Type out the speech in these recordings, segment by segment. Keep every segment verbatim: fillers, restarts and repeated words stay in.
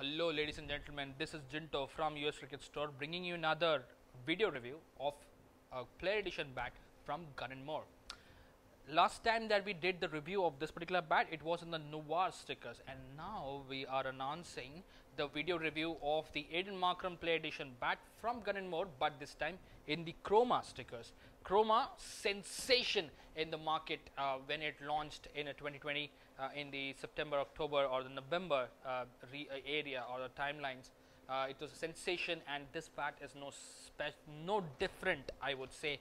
Hello ladies and gentlemen, this is Jinto from U S Cricket Store bringing you another video review of a player edition bat from Gun and More. Last time that we did the review of this particular bat, it was in the Noir stickers, and now we are announcing the video review of the Aiden Markram Player Edition bat from Gun and More, but this time in the Chroma stickers. Chroma sensation in the market uh, when it launched in a twenty twenty uh, in the September, October or the November uh, re uh, area or the timelines. Uh, it was a sensation, and this bat is no spe no different, I would say.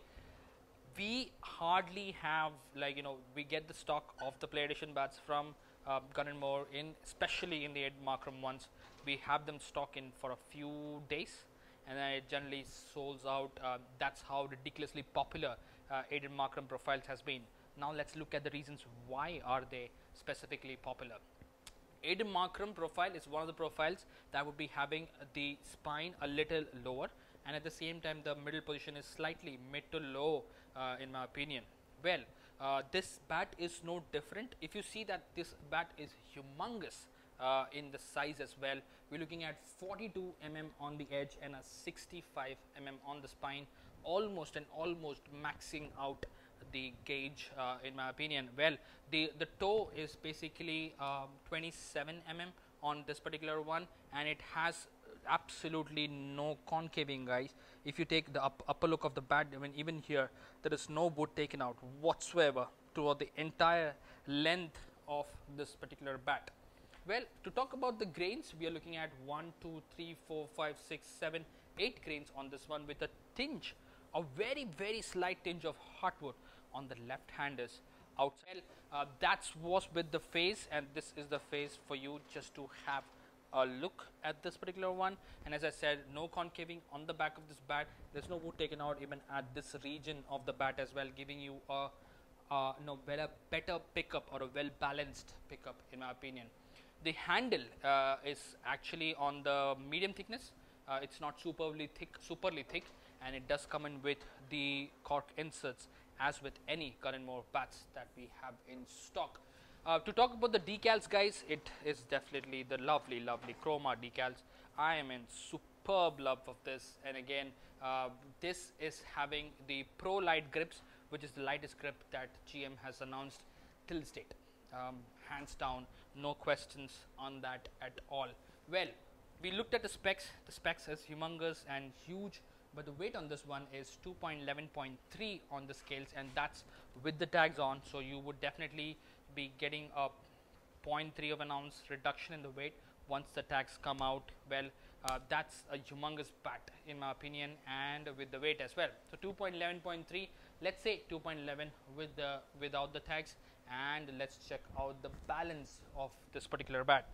We hardly have, like, you know, we get the stock of the Player Edition bats from uh, Gun and More, in especially in the Aiden Markram ones. We have them stock in for a few days, and then it generally sells out. Uh, that's how ridiculously popular uh, Aiden Markram profiles has been. Now let's look at the reasons why are they specifically popular. Aiden Markram profile is one of the profiles that would be having the spine a little lower, and at the same time the middle position is slightly mid to low uh, in my opinion. Well, uh, this bat is no different. If you see that this bat is humongous uh, in the size as well. We're looking at forty-two millimeters on the edge and a sixty-five millimeters on the spine, almost and almost maxing out the gauge uh, in my opinion. Well, the the toe is basically um, twenty-seven millimeters on this particular one, and it has absolutely no concaving, guys. If you take the up, upper look of the bat, I mean, even here there is no wood taken out whatsoever throughout the entire length of this particular bat. Well, to talk about the grains, we are looking at one, two, three, four, five, six, seven, eight grains on this one, with a tinge, a very very slight tinge of hardwood on the left handers outside. Uh, that's was with the face, and this is the face for you just to have a look at this particular one. And as I said, no concaving on the back of this bat. There's no wood taken out even at this region of the bat as well, giving you a uh, no better better pickup or a well balanced pickup in my opinion. The handle uh, is actually on the medium thickness. Uh, it's not superly thick, superly thick, and it does come in with the cork inserts as with any Gun and More bats that we have in stock. Uh, to talk about the decals, guys, it is definitely the lovely, lovely Chroma decals. I am in superb love of this, and again, uh, this is having the Pro Light grips, which is the lightest grip that G M has announced till this date. Um, hands down, no questions on that at all. Well, we looked at the specs. The specs is humongous and huge, but the weight on this one is two point one one point three on the scales, and that's with the tags on. So you would definitely be getting a zero point three of an ounce reduction in the weight once the tags come out. Well, uh, that's a humongous bat in my opinion, and with the weight as well. So two point one one point three, let's say two point one one with the without the tags, and let's check out the balance of this particular bat.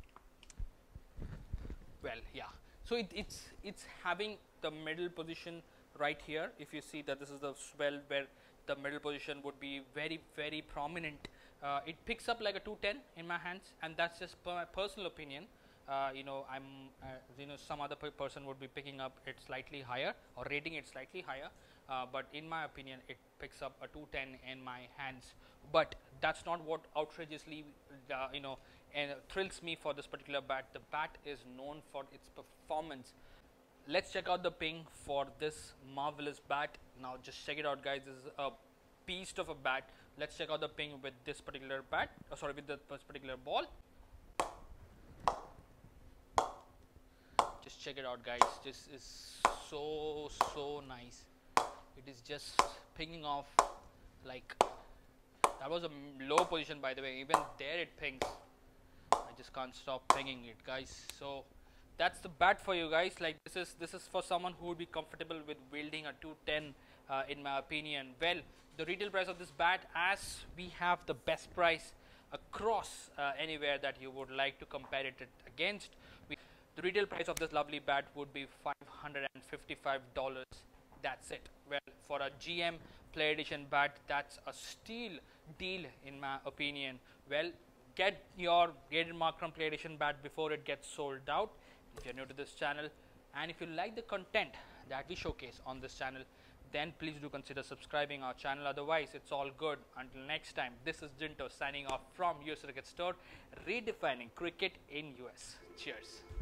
Well, yeah, so it, it's it's having the middle position right here. If you see that this is the swell where the middle position would be very very prominent. Uh, it picks up like a two ten in my hands, and that's just per my personal opinion. Uh, you know, I'm uh, you know some other per person would be picking up it slightly higher or rating it slightly higher, uh, but in my opinion it picks up a two ten in my hands. But that's not what outrageously uh, you know and thrills me for this particular bat. The bat is known for its performance. Let's check out the ping for this marvelous bat. Now just check it out, guys. This is a beast of a bat. Let's check out the ping with this particular bat, oh, sorry, with this particular ball. Just check it out, guys. This is so so nice. It is just pinging off like, that was a low position, by the way. Even there it pings. I just can't stop pinging it, guys. So that's the bat for you guys. Like, this is this is for someone who would be comfortable with wielding a two ten uh, in my opinion. Well, the retail price of this bat, as we have the best price across uh, anywhere that you would like to compare it against, we, the retail price of this lovely bat would be five hundred fifty-five dollars. That's it. Well, for a G M Player Edition bat, that's a steal deal in my opinion. Well, get your Aiden Markram Player Edition bat before it gets sold out. If you're new to this channel, and if you like the content that we showcase on this channel, then please do consider subscribing our channel. Otherwise, it's all good. Until next time, this is Jinto signing off from U S Cricket Store, redefining cricket in U S. Cheers.